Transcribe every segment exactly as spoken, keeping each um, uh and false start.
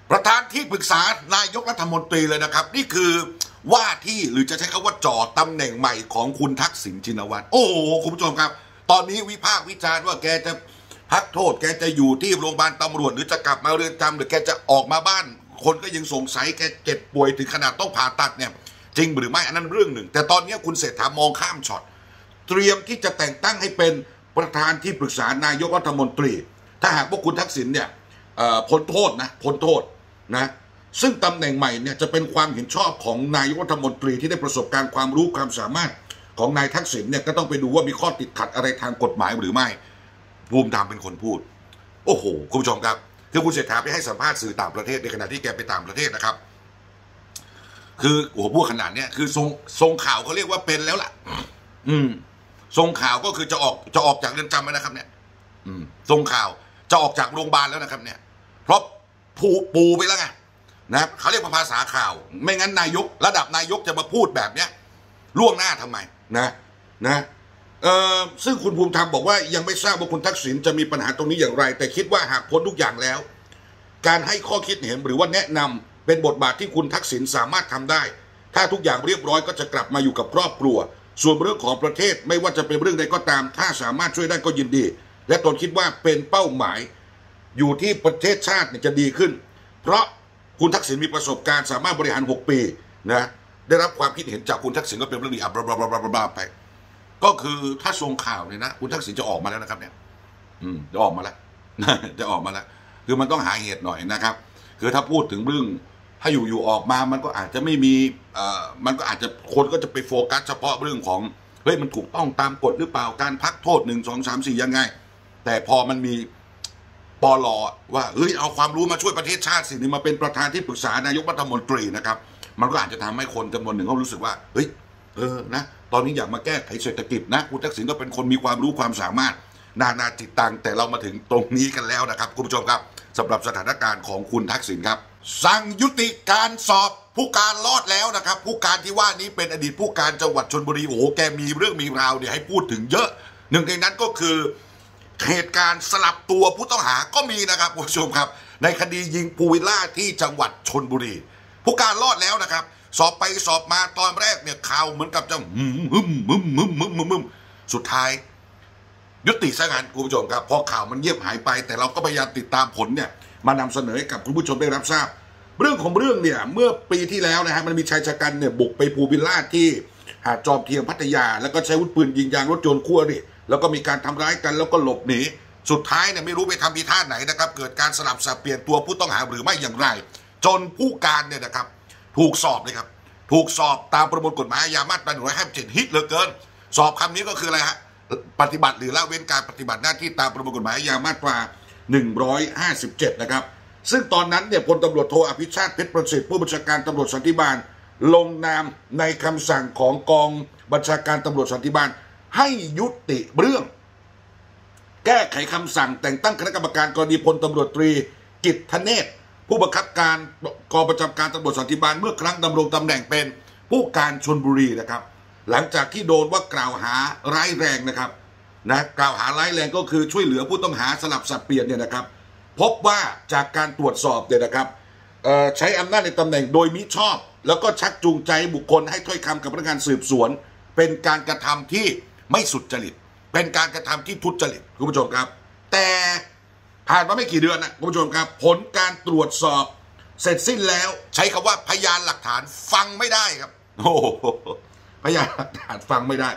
ประธานที่ปรึกษานายกรัฐมนตรีเลยนะครับนี่คือว่าที่หรือจะใช้คำว่าจ่อตำแหน่งใหม่ของคุณทักษิณชินวัตรโอ้โหคุณผู้ชมครับตอนนี้วิพากษ์วิจารณ์ว่าแกจะพักโทษแกจะอยู่ที่โรงพยาบาลตำรวจหรือจะกลับมาเรือนจำหรือแกจะออกมาบ้านคนก็ยังสงสัยแกเจ็บป่วยถึงขนาดต้องผ่าตัดเนี่ยจริงหรือไม่อันนั้นเรื่องหนึ่งแต่ตอนนี้คุณเศรษฐามองข้ามช็อตเตรียมที่จะแต่งตั้งให้เป็นประธานที่ปรึกษานายกรัฐมนตรีถ้าหากว่าคุณทักษิณเนี่ยพ้นโทษนะพ้นโทษนะซึ่งตำแหน่งใหม่เนี่ยจะเป็นความเห็นชอบของนายกรัฐมนตรีที่ได้ประสบการณ์ความรู้ความสามารถของนายทักษิณเนี่ยก็ต้องไปดูว่ามีข้อติดขัดอะไรทางกฎหมายหรือไม่ภูมิธรรมเป็นคนพูดโอ้โหคุณผู้ชมครับคือคุณเศรษฐาไปให้สัมภาษณ์สื่อต่างประเทศในขณะที่แกไปต่างประเทศนะครับคือโอ้โหพูดขนาดเนี้ยคือทรงทรงข่าวเขาเรียกว่าเป็นแล้วล่ะอืมทรงข่าวก็คือจะออกจะออกจากเรือนจำแล้วนะครับเนี่ยอืมทรงข่าวจะออกจากโรงพยาบาลแล้วนะครับเนี่ยเพราะปูปูไปแล้วไงนะเขาเรียกว่าภาษาข่าวไม่งั้นนายกระดับนายกจะมาพูดแบบเนี้ยล่วงหน้าทำไมนะนะเอ่อซึ่งคุณภูมิธรรมบอกว่ายังไม่ทราบว่าคุณทักษิณจะมีปัญหาตรงนี้อย่างไรแต่คิดว่าหากพ้นทุกอย่างแล้วการให้ข้อคิดเห็นหรือว่าแนะนำเป็นบทบาทที่คุณทักษิณสามารถทำได้ถ้าทุกอย่างเรียบร้อยก็จะกลับมาอยู่กับครอบครัวส่วนเรื่องของประเทศไม่ว่าจะเป็นเรื่องใดก็ตามถ้าสามารถช่วยได้ก็ยินดีและตนคิดว่าเป็นเป้าหมายอยู่ที่ประเทศชาติจะดีขึ้นเพราะคุณทักษิณมีประสบการณ์สามารถบริหารหกปีนะได้รับความคิดเห็นจากคุณทักษิณก็เป็นเรื่องดีอ่ะบลาบลาบลาบลาไปก็คือถ้าทรงข่าวเนี่ยนะคุณทักษิณจะออกมาแล้วนะครับเนี่ยอืมจะออกมาแล้วจะออกมาแล้วคือมันต้องหาเหตุหน่อยนะครับคือถ้าพูดถึงเรื่องถ้าอยู่อยู่ออกมามันก็อาจจะไม่มีเอ่อมันก็อาจจะคนก็จะไปโฟกัสเฉพาะเรื่องของเฮ้ยมันถูกต้องตามกฎหรือเปล่าการพักโทษหนึ่งสองสามสี่ยังไงแต่พอมันมีปลอว่าเฮ้ยเอาความรู้มาช่วยประเทศชาติสินี่มาเป็นประธานที่ปรึกษานายกรัฐมนตรีนะครับมันก็อาจจะทำให้คนจำนวนหนึ่งเขารู้สึกว่าเฮ้ยเออนะตอนนี้อยากมาแก้ไขเศรษฐกิจนะคุณทักษิณก็เป็นคนมีความรู้ความสามารถนานาจิตตังแต่เรามาถึงตรงนี้กันแล้วนะครับคุณผู้ชมครับสำหรับสถานการณ์ของคุณทักษิณครับสั่งยุติการสอบผู้การรอดแล้วนะครับผู้การที่ว่านี้เป็นอดีตผู้การจังหวัดชลบุรีโอ้โหแกมีเรื่องมีราวเนี่ยให้พูดถึงเยอะหนึ่งในนั้นก็คือเหตุการณ์สลับตัวผู้ต้องหาก็มีนะครับคุณผู้ชมครับในคดียิงพูวิลล่าที่จังหวัดชลบุรีผู้การรอดแล้วนะครับสอบไปสอบมาตอนแรกเนี่ยข่าวเหมือนกับจะหึมหึมหึมหึมหึมหึมหึมสุดท้ายยุติซะงั้นคุณผู้ชมครับพอข่าวมันเงียบหายไปแต่เราก็พยายามติดตามผลเนี่ยมานำเสนอให้กับคุณผู้ชมได้รับทราบเรื่องของเรื่องเนี่ยเมื่อปีที่แล้วนะฮะมันมีชายชะกันเนี่ยบุกไปพูวิลล่าที่หาดจอมเทียมพัทยาแล้วก็ใช้อาวุธปืนยิงยางรถยนต์คู่อริแล้วก็มีการทำร้ายกันแล้วก็หลบหนีสุดท้ายเนี่ยไม่รู้ไปทำทีท่าไหนนะครับเกิดการสลับสับเปลี่ยนตัวผู้ต้องหาหรือไม่อย่างไรจนผู้การเนี่ยนะครับถูกสอบเลยครับถูกสอบตามประมวลกฎหมายอาญามาตราหนึ่งร้อยห้าสิบเจ็ดฮิตเหลือเกินสอบคำนี้ก็คืออะไรฮะปฏิบัติหรือละเว้นการปฏิบัติหน้าที่ตามประมวลกฎหมายอาญามาตราหนึ่งร้อยห้าสิบเจ็ดนะครับซึ่งตอนนั้นเนี่ยพลตำรวจโทอภิชาติเพชรประสิทธิ์ผู้บัญชาการตำรวจสันติบาลลงนามในคำสั่งของกองบัญชาการตำรวจสันติบาลให้ยุติเรื่องแก้ไขคำสั่งแต่งตั้งคณะกรรมการกรณีพลตำรวจตรีกิตติเนศผู้บังคับการกองประจำการตำรวจสันติบาลเมื่อครั้งดำรงตำแหน่งเป็นผู้การชลบุรีนะครับหลังจากที่โดนว่ากล่าวหาร้ายแรงนะครับนะกล่าวหาร้ายแรงก็คือช่วยเหลือผู้ต้องหาสลับสับเปลี่ยนเนี่ยนะครับพบว่าจากการตรวจสอบเนี่ยนะครับใช้อำนาจในตำแหน่งโดยมิชอบแล้วก็ชักจูงใจบุคคลให้ถ้อยคำกับพนักงานสืบสวนเป็นการกระทำที่ไม่สุจริตเป็นการกระทำที่ทุจริตคุณผู้ชมครับแต่ผ่านมาไม่กี่เดือนนะคุณผู้ชมครับผลการตรวจสอบเสร็จสิ้นแล้วใช้คำว่าพยานหลักฐานฟังไม่ได้ครับโอ้พยานหลักฐานฟังไม่ได้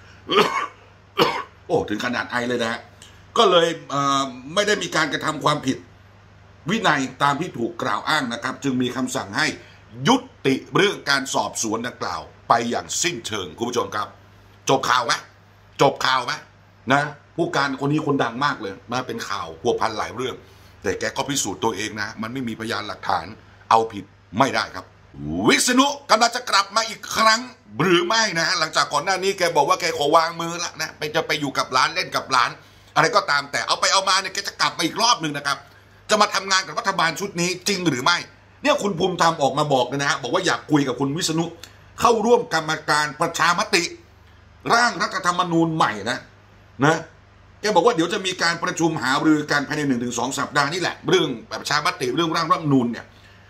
โอ้ถึงขนาดไอเลยนะฮะก็เลยไม่ได้มีการกระทำความผิดวินัยตามที่ถูกกล่าวอ้างนะครับจึงมีคำสั่งให้ยุติเรื่องการสอบสวนดังกล่าวไปอย่างสิ้นเชิงคุณผู้ชมครับจบข่าวไหมจบข่าวไหมนะผู้การคนนี้คนดังมากเลยมาเป็นข่าวพัวพันหลายเรื่องแต่แกก็พิสูจน์ตัวเองนะมันไม่มีพยานหลักฐานเอาผิดไม่ได้ครับวิษณุกำลังจะกลับมาอีกครั้งหรือไม่นะหลังจากก่อนหน้านี้แกบอกว่าแกขอวางมือละนะไปจะไปอยู่กับร้านเล่นกับร้านอะไรก็ตามแต่เอาไปเอามาเนี่ยแกจะกลับมาอีกรอบหนึ่งนะครับจะมาทำงานกับรัฐบาลชุดนี้จริงหรือไม่เนี่ยคุณภูมิธรรมออกมาบอกนะฮะบอกว่าอยากคุยกับคุณวิษณุเข้าร่วมกรรมการประชามติร่างรัฐธรรมนูญใหม่นะนะแกบอกว่าเดี๋ยวจะมีการประชุมหารือกันภายในหนึ่งถึงสองสัปดาห์นี่แหละเรื่องประชามติเรื่องร่างรัฐธรรมนูญเนี่ย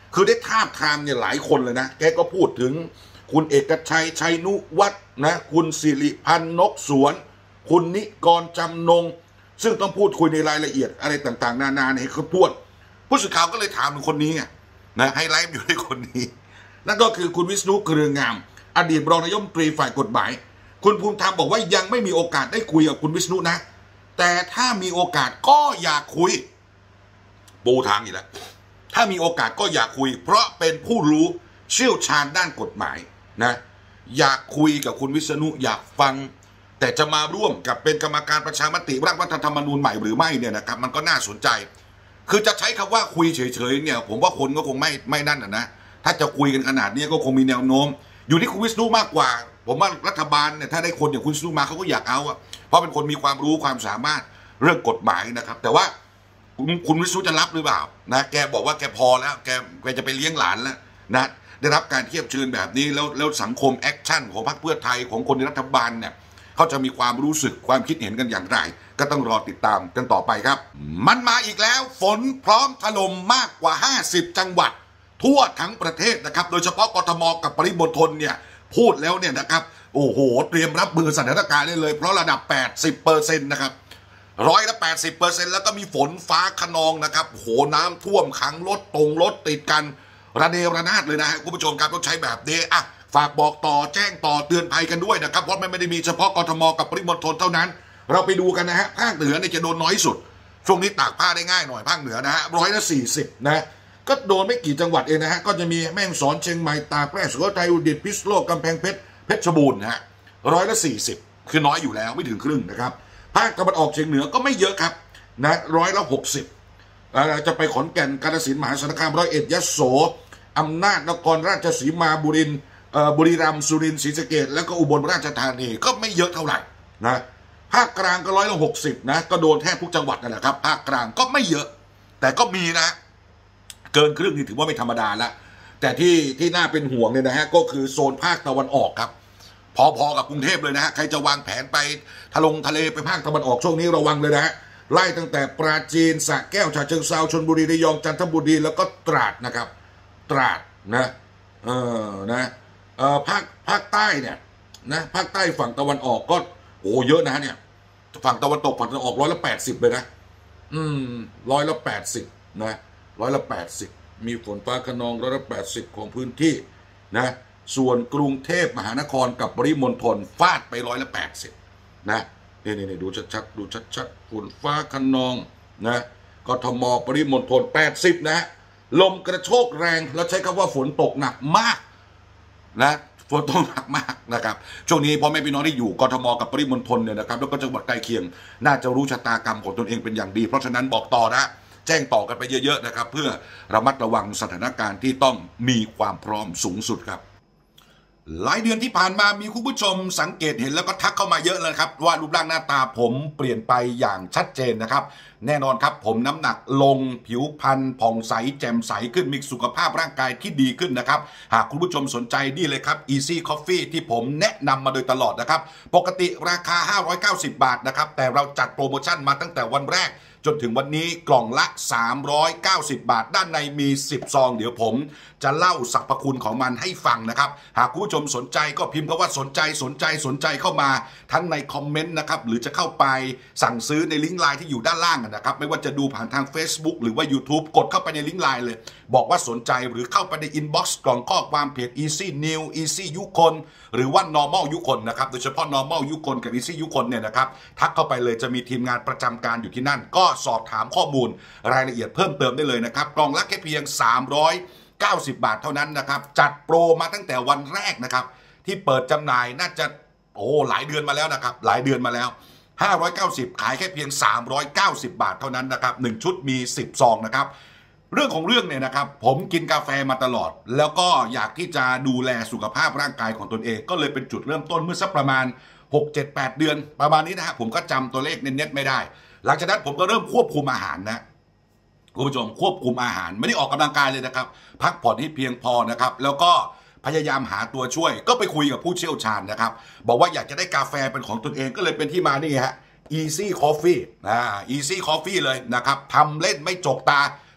คือได้ทาบทามเนี่ยหลายคนเลยนะแกก็พูดถึงคุณเอกชัยชัยนุวัฒน์นะคุณสิริพันธ์นกสวนคุณนิกรจำนงซึ่งต้องพูดคุยในรายละเอียดอะไรต่างๆนานาเนี่ยเขาพูดผู้สื่อข่าวก็เลยถามถึงคนนี้นะไฮไลท์อยู่ในคนนี้นั่นก็คือคุณวิษณุเครืองามอดีตรองนายกรัฐมนตรีฝ่ายกฎหมายคุณภูมิธรรมบอกว่ายังไม่มีโอกาสได้คุยกับคุณวิษณุนะแต่ถ้ามีโอกาสก็อยากคุยปูทางอีกแล้วถ้ามีโอกาสก็อยากคุยเพราะเป็นผู้รู้เชี่ยวชาญด้านกฎหมายนะอยากคุยกับคุณวิษณุอยากฟังแต่จะมาร่วมกับเป็นกรรมการประชามติร่างรัฐธรรมนูญใหม่หรือไม่เนี่ยนะครับมันก็น่าสนใจคือจะใช้คำว่าคุยเฉยๆเนี่ยผมว่าคนก็คงไม่ไม่นั่นนะถ้าจะคุยกันขนาดนี้ก็คงมีแนวโน้มอยู่ที่คุณวิษณุมากกว่าผมว่ารัฐบาลเนี่ยถ้าได้คนอย่างคุณวิษณุมาเขาก็อยากเอาอะเพราะเป็นคนมีความรู้ความสามารถเรื่องกฎหมายนะครับแต่ว่าคุณวิษณุจะรับหรือเปล่านะแกบอกว่าแกพอแล้วแกแกจะไปเลี้ยงหลานแล้วนะได้รับการเทียบเชิญแบบนี้แล้วแล้วสังคมแอคชั่นของพรรคเพื่อไทยของคนในรัฐบาลเนี่ยเขาจะมีความรู้สึกความคิดเห็นกันอย่างไรก็ต้องรอติดตามกันต่อไปครับมันมาอีกแล้วฝนพร้อมถล่มมากกว่าห้าสิบจังหวัดทั่วทั้งประเทศนะครับโดยเฉพาะกทมกับปริมณฑลเนี่ยพูดแล้วเนี่ยนะครับโอ้โหเตรียมรับมือสถานการณ์ได้เลยเพราะระดับ แปดสิบเปอร์เซ็นต์ นะครับร้อยละแปดสิบเปอร์เซ็นต์แล้วก็มีฝนฟ้าคะนองนะครับโหน้ำท่วมขังรถตรงรถติดกันระเนระนาดเลยนะฮะคุณผู้ชมครับต้องใช้แบบนี้อ่ะฝากบอกต่อแจ้งต่อเตือนภัยกันด้วยนะครับเพราะมันไม่ได้มีเฉพาะกทมกับปริมณฑลเท่านั้นเราไปดูกันนะฮะภาคเหนือเนี่ยจะโดนน้อยสุดช่วงนี้ตากผ้าได้ง่ายหน่อยภาคเหนือนะฮะร้อยละสี่สิบนะก็โดนไม่กี่จังหวัดเองนะฮะก็จะมีแม่ฮ่องสอนเชียงใหม่ตากแพร่สุโขทัยอุตรดิตถ์พิษณุโลกกำแพงเพชรเพชรบูรณ์นะฮะร้อยละสี่สิบคือน้อยอยู่แล้วไม่ถึงครึ่งนะครับภาคตะวันออกเฉียงเหนือก็ไม่เยอะครับนะร้อยละหกสิบจะไปขอนแก่นกาฬสินธุ์มหาสารคามร้อยเอ็ดยโสอำนาจนครราชสีมาบุรีบุรีรัมย์สุรินทร์ศรีสะเกษแล้วก็อุบลราชธานีก็ไม่เยอะเท่าไหร่นะภาคกลางก็ร้อยละหกสิบนะก็โดนแทบทุกจังหวัดนั่นแหละครับภาคกลางก็ไม่เยอะแต่ก็มีนะเกินครึ่งนี่ถือว่าไม่ธรรมดาละแต่ที่ที่น่าเป็นห่วงเนี่ยนะฮะก็คือโซนภาคตะวันออกครับพอๆกับกรุงเทพเลยนะฮะใครจะวางแผนไปทะลงทะเลไปภาคตะวันออกช่วงนี้ระวังเลยนะฮะไล่ตั้งแต่ปราจีนสระแก้วฉะเชิงเทราชลบุรีระยองจันทบุรีแล้วก็ตราดนะครับตราดนะเออนะเออภาคภาคใต้เนี่ยนะภาคใต้ฝั่งตะวันออกก็โอ้เยอะนะเนี่ยฝั่งตะวันตกฝั่งตะวันออกร้อยละแปดสิบเลยนะอืมร้อยละแปดสิบนะร้อยละแปดสิบมีฝนฟ้าคะนองร้อยละแปดสิบของพื้นที่นะส่วนกรุงเทพมหานครกับปริมณฑลฟาดไปร้อยละแปดสิบนะนี่นี่ดูชัดๆดูชัดๆฝนฟ้าคะนองนะกทมปริมณฑลแปดสิบนะลมกระโชกแรงแล้วใช้คำว่าฝนตกหนักมากนะฝนตกหนักมากนะครับช่วงนี้พ่อแม่พี่น้องที่อยู่กทมกับปริมณฑลเนี่ยนะครับแล้วก็จังหวัดใกล้เคียงน่าจะรู้ชะตากรรมของตนเองเป็นอย่างดีเพราะฉะนั้นบอกต่อนะแจ้งต่อกันไปเยอะๆนะครับเพื่อระมัดระวังสถานการณ์ที่ต้องมีความพร้อมสูงสุดครับหลายเดือนที่ผ่านมามีคุณผู้ชมสังเกตเห็นแล้วก็ทักเข้ามาเยอะเลยครับว่ารูปร่างหน้าตาผมเปลี่ยนไปอย่างชัดเจนนะครับแน่นอนครับผมน้ำหนักลงผิวพรรณผ่องใสแจ่มใสขึ้นมีสุขภาพร่างกายที่ดีขึ้นนะครับหากคุณผู้ชมสนใจนี่เลยครับ Easy Coffee ที่ผมแนะนำมาโดยตลอดนะครับปกติราคาห้าร้อยเก้าสิบบาทนะครับแต่เราจัดโปรโมชั่นมาตั้งแต่วันแรกจนถึงวันนี้กล่องละสามร้อยเก้าสิบบาทด้านในมีสิบซองเดี๋ยวผมจะเล่าสรรพคุณของมันให้ฟังนะครับหากคุณผู้ชมสนใจก็พิมพ์คำว่าสนใจสนใจสนใจเข้ามาทั้งในคอมเมนต์นะครับหรือจะเข้าไปสั่งซื้อในลิงก์ไลน์ที่อยู่ด้านล่างนะครับไม่ว่าจะดูผ่านทาง Facebook หรือว่า YouTube กดเข้าไปในลิงก์ไลน์เลยบอกว่าสนใจหรือเข้าไปในอินบ็อกซ์กล่องข้อความเพจ Easy New Easy ยุคนหรือว่า Normal ยุคนนะครับโดยเฉพาะ Normal ยุคนกับ Easy ยุคนเนี่ยนะครับทักเข้าไปเลยจะมีทีมงานประจำการอยู่ที่นั่นก็สอบถามข้อมูลรายละเอียดเพิ่มเติมได้เลยนะครับกล่องละแค่เพียงสามร้อยเก้าสิบบาทเท่านั้นนะครับจัดโปรมาตั้งแต่วันแรกนะครับที่เปิดจำหน่ายน่าจะโอ้หลายเดือนมาแล้วนะครับหลายเดือนมาแล้วห้าร้อยเก้าสิบขายแค่เพียงสามร้อยเก้าสิบบาทเท่านั้นนะครับหนึ่งชุดมีสิบซองนะครับเรื่องของเรื่องเนี่ยนะครับผมกินกาแฟมาตลอดแล้วก็อยากที่จะดูแลสุขภาพร่างกายของตนเองก็เลยเป็นจุดเริ่มต้นเมื่อสักประมาณ หก เจ็ด แปด เดือนประมาณนี้นะฮะผมก็จำตัวเลขเน็ตๆไม่ได้หลังจากนั้นผมก็เริ่มควบคุมอาหารนะคุณผู้ชมควบคุมอาหารไม่ได้ออกกำลังกายเลยนะครับพักผ่อนให้เพียงพอนะครับแล้วก็พยายามหาตัวช่วยก็ไปคุยกับผู้เชี่ยวชาญนะครับบอกว่าอยากจะได้กาแฟเป็นของตนเองก็เลยเป็นที่มานี่ฮะ Easy Coffee อ่า Easy Coffee เลยนะครับทำเล่นไม่จกตา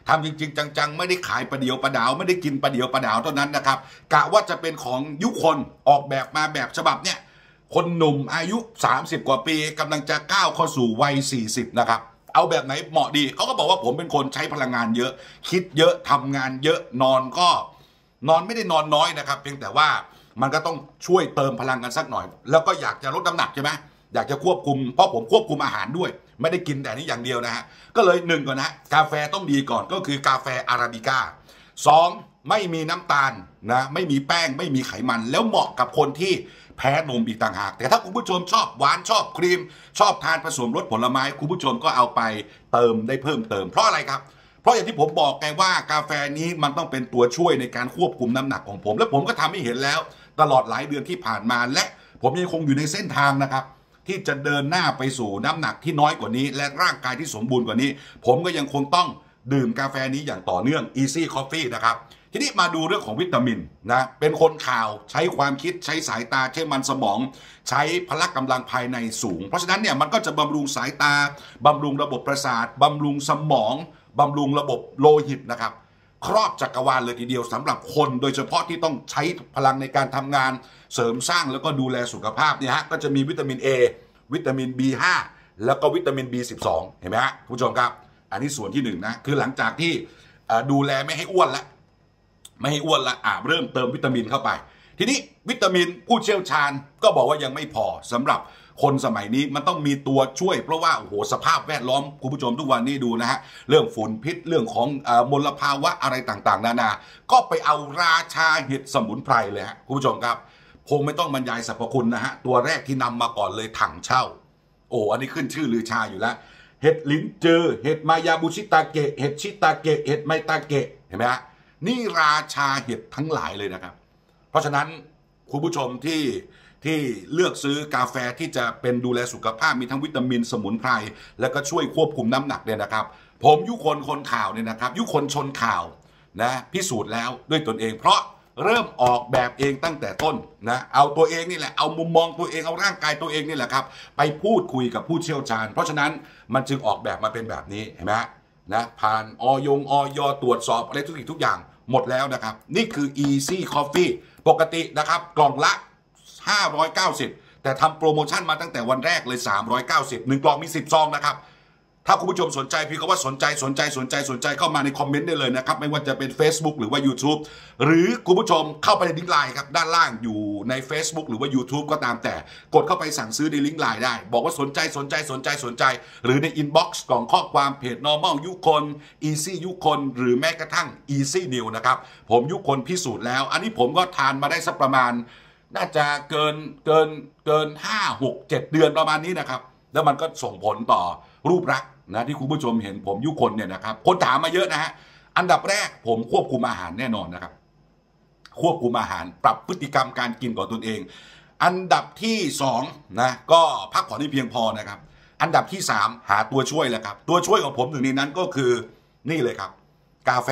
ทำจริงๆจังๆไม่ได้ขายประเดียวประดาวไม่ได้กินประเดียวประดาวเท่านั้นนะครับกะว่าจะเป็นของยุคนออกแบบมาแบบฉบับเนี่ยคนหนุ่มอายุสามสิบกว่าปีกำลังจะก้าวเข้าสู่วัยสี่สิบนะครับเอาแบบไหนเหมาะดีเขาก็บอกว่าผมเป็นคนใช้พลังงานเยอะคิดเยอะทำงานเยอะนอนก็นอนไม่ได้นอนน้อยนะครับเพียงแต่ว่ามันก็ต้องช่วยเติมพลังกันสักหน่อยแล้วก็อยากจะลดน้ำหนักใช่ไหมอยากจะควบคุมเพราะผมควบคุมอาหารด้วยไม่ได้กินแต่นี้อย่างเดียวนะฮะก็เลยหนึ่งก่อนนะกาแฟต้องดีก่อนก็คือกาแฟอาราบิก้าสองไม่มีน้ำตาลนะไม่มีแป้งไม่มีไขมันแล้วเหมาะกับคนที่แพ้นมอีกต่างหากแต่ถ้าคุณผู้ชมชอบหวานชอบครีมชอบทานผสมรสผลไม้คุณผู้ชมก็เอาไปเติมได้เพิ่มเติมเพราะอะไรครับเพราะอย่างที่ผมบอกไงว่ากาแฟนี้มันต้องเป็นตัวช่วยในการควบคุมน้ำหนักของผมและผมก็ทำให้เห็นแล้วตลอดหลายเดือนที่ผ่านมาและผมยังคงอยู่ในเส้นทางนะครับที่จะเดินหน้าไปสู่น้ำหนักที่น้อยกว่านี้และร่างกายที่สมบูรณ์กว่านี้ผมก็ยังคงต้องดื่มกาแฟนี้อย่างต่อเนื่อง Easy Coffee นะครับทีนี้มาดูเรื่องของวิตามินนะเป็นคนข่าวใช้ความคิดใช้สายตาใช้มันสมองใช้พละกำลังภายในสูงเพราะฉะนั้นเนี่ยมันก็จะบำรุงสายตาบำรุงระบบประสาทบำรุงสมองบำรุงระบบโลหิตนะครับครอบจักรวาลเลยทีเดียวสำหรับคนโดยเฉพาะที่ต้องใช้พลังในการทำงานเสริมสร้างแล้วก็ดูแลสุขภาพเนี่ยฮะก็จะมีวิตามิน A วิตามิน บี ห้า แล้วก็วิตามิน บี สิบสอง เห็นไหมฮะผู้ชมครับอันนี้ส่วนที่หนึ่งนะคือหลังจากที่ดูแลไม่ให้อ้วนแล้วไม่ให้อ้วนละอ่าเริ่มเติมวิตามินเข้าไปทีนี้วิตามินผู้เชี่ยวชาญก็บอกว่ายังไม่พอสำหรับคนสมัยนี้มันต้องมีตัวช่วยเพราะว่าโอ้โหสภาพแวดล้อมคุณผู้ชมทุกวันนี้ดูนะฮะเรื่องฝุ่นพิษเรื่องของมลภาวะอะไรต่างๆนานาก็ไปเอาราชาเห็ดสมุนไพรเลยฮะคุณผู้ชมครับคงไม่ต้องบรรยายสรรพคุณนะฮะตัวแรกที่นำมาก่อนเลยถังเช่าโอ้อันนี้ขึ้นชื่อลือชาอยู่แล้วเห็ดลิ้นเจอเห็ดมายาบุชิตาเกะเห็ดชิตาเกะเห็ดไมตาเกะเห็นไหมฮะนี่ราชาเห็ดทั้งหลายเลยนะครับเพราะฉะนั้นคุณผู้ชมที่ที่เลือกซื้อกาแฟที่จะเป็นดูแลสุขภาพมีทั้งวิตามินสมุนไพรแล้วก็ช่วยควบคุมน้ำหนักเนี่ยนะครับผมยุคนคนข่าวเนี่ยนะครับยุคนชนข่าวนะพิสูจน์แล้วด้วยตนเองเพราะเริ่มออกแบบเองตั้งแต่ต้นนะเอาตัวเองนี่แหละเอามุมมองตัวเองเอาร่างกายตัวเองนี่แหละครับไปพูดคุยกับผู้เชี่ยวชาญเพราะฉะนั้นมันจึงออกแบบมาเป็นแบบนี้เห็นไหมนะผ่านออยงออยตรวจสอบอะไรทุกสิ่งทุกอย่างหมดแล้วนะครับนี่คือ Easy Coffee ปกตินะครับกล่องละห้าร้อยเก้าสิบแต่ทำโปรโมชั่นมาตั้งแต่วันแรกเลยสามร้อยเก้าสิบหนึ่งกล่องมีสิบซองนะครับถ้าคุณผู้ชมสนใจพี่ก็ว่าสนใจสนใจสนใจสนใจเข้ามาในคอมเมนต์ได้เลยนะครับไม่ว่าจะเป็น Facebook หรือว่า YouTube หรือคุณผู้ชมเข้าไปในลิงก์ไลน์ครับด้านล่างอยู่ใน Facebook หรือว่า YouTube ก็ตามแต่กดเข้าไปสั่งซื้อในลิงก์ไลน์ได้บอกว่าสนใจสนใจสนใจสนใจหรือในอินบ็อกซ์กล่องข้อความเพจ normal ยุคน easy ยุคนหรือแม้กระทั่ง easy new นะครับผมยุคนพิสูจน์แล้วอันนี้ผมก็ทานมาได้สักประมาณน่าจะเกินเกินเกินห้า หก เจ็ดเดือนประมาณนี้นะครับแล้วมันก็ส่งผลต่อรูปลักษณ์นะที่คุณผู้ชมเห็นผมยุคนเนี่ยนะครับคนถามมาเยอะนะฮะอันดับแรกผมควบคุมอาหารแน่นอนนะครับควบคุมอาหารปรับพฤติกรรมการกินของตนเองอันดับที่สองนะก็พักผ่อนให้เพียงพอนะครับอันดับที่สามหาตัวช่วยแหละครับตัวช่วยของผมหนึ่งในนั้นก็คือนี่เลยครับกาแฟ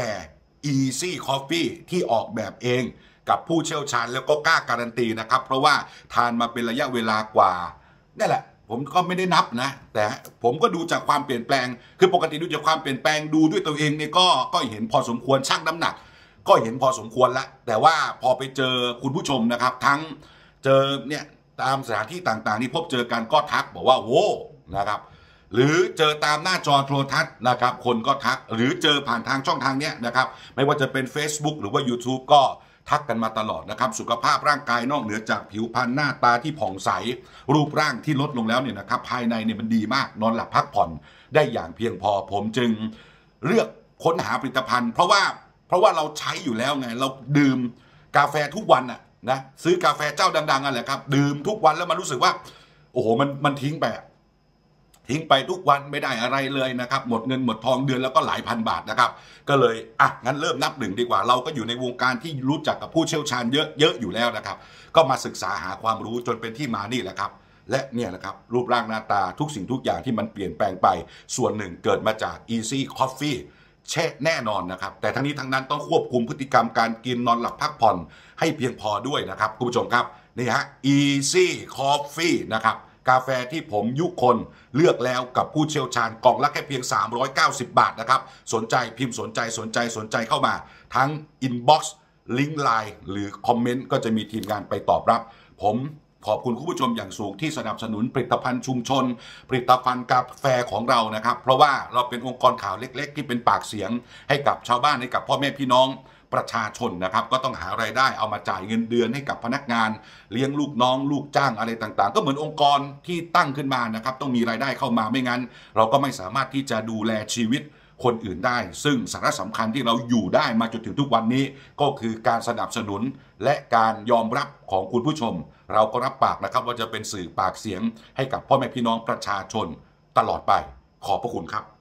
Easy Coffee ที่ออกแบบเองกับผู้เชี่ยวชาญแล้วก็กล้าการันตีนะครับเพราะว่าทานมาเป็นระยะเวลากว่านั่นแหละผมก็ไม่ได้นับนะแต่ผมก็ดูจากความเปลี่ยนแปลงคือปกติดูจากความเปลี่ยนแปลงดูด้วยตัวเองเนี่ยก็ก็เห็นพอสมควรชั่งน้ำหนักก็เห็นพอสมควรละแต่ว่าพอไปเจอคุณผู้ชมนะครับทั้งเจอเนี่ยตามสถานที่ต่างๆที่พบเจอกันก็ทักบอกว่าโว้นะครับหรือเจอตามหน้าจอโทรทัศน์นะครับคนก็ทักหรือเจอผ่านทางช่องทางเนี้ยนะครับไม่ว่าจะเป็น Facebook หรือว่า YouTube ก็ทักกันมาตลอดนะครับสุขภาพร่างกายนอกเหนือจากผิวพรรณหน้าตาที่ผ่องใสรูปร่างที่ลดลงแล้วเนี่ยนะครับภายในเนี่ยมันดีมากนอนหลับพักผ่อนได้อย่างเพียงพอผมจึงเลือกค้นหาผลิตภัณฑ์เพราะว่าเพราะว่าเราใช้อยู่แล้วไงเราดื่มกาแฟทุกวันน่ะนะซื้อกาแฟเจ้าดังๆนั่นแหละครับดื่มทุกวันแล้วมันรู้สึกว่าโอ้โหมันมันทิ้งไปทิ้งไปทุกวันไม่ได้อะไรเลยนะครับหมดเงินหมดทองเดือนแล้วก็หลายพันบาทนะครับก็เลยอ่ะงั้นเริ่มนับหนึ่งดีกว่าเราก็อยู่ในวงการที่รู้จักกับผู้เชี่ยวชาญเยอะเยอะอยู่แล้วนะครับก็มาศึกษาหาความรู้จนเป็นที่มานี่แหละครับและเนี่ยแหละครับรูปร่างหน้าตาทุกสิ่งทุกอย่างที่มันเปลี่ยนแปลงไปส่วนหนึ่งเกิดมาจาก Easy Coffee แช่แน่นอนนะครับแต่ทั้งนี้ทั้งนั้นต้องควบคุมพฤติกรรมการกินนอนหลับพักผ่อนให้เพียงพอด้วยนะครับคุณผู้ชมครับนี่ฮะ Easy Coffee นะครับกาแฟที่ผมยุคนเลือกแล้วกับผู้เชี่ยวชาญกล่องละแค่เพียงสามร้อยเก้าสิบบาทนะครับสนใจพิมพ์สนใจสนใจสนใจเข้ามาทั้งอินบ็อกซ์ลิงก์ไลน์หรือคอมเมนต์ก็จะมีทีมงานไปตอบรับผมขอบคุณคุณผู้ชมอย่างสูงที่สนับสนุนผลิตภัณฑ์ชุมชนผลิตภัณฑ์กาแฟของเรานะครับเพราะว่าเราเป็นองค์กรข่าวเล็กๆที่เป็นปากเสียงให้กับชาวบ้านให้กับพ่อแม่พี่น้องประชาชนนะครับก็ต้องหารายได้เอามาจ่ายเงินเดือนให้กับพนักงานเลี้ยงลูกน้องลูกจ้างอะไรต่างๆก็เหมือนองค์กรที่ตั้งขึ้นมานะครับต้องมีรายได้เข้ามาไม่งั้นเราก็ไม่สามารถที่จะดูแลชีวิตคนอื่นได้ซึ่งสาระสำคัญที่เราอยู่ได้มาจนถึงทุกวันนี้ก็คือการสนับสนุนและการยอมรับของคุณผู้ชมเราก็รับปากนะครับว่าจะเป็นสื่อปากเสียงให้กับพ่อแม่พี่น้องประชาชนตลอดไปขอบพระคุณครับ